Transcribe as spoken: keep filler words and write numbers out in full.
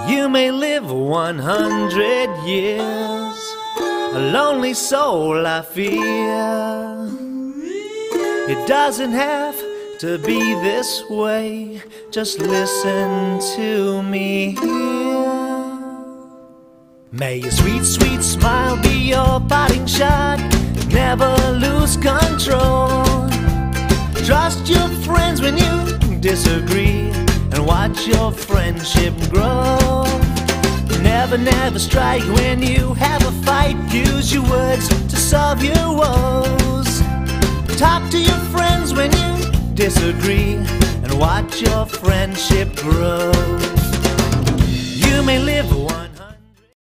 You may live one hundred years, a lonely soul I fear. It doesn't have to be this way, just listen to me here. May your sweet, sweet smile be your parting shot, never lose control. Trust your friends when you disagree, and watch your friendship grow. Never, never strike when you have a fight. Use your words to solve your woes. Talk to your friends when you disagree, and watch your friendship grow. You may live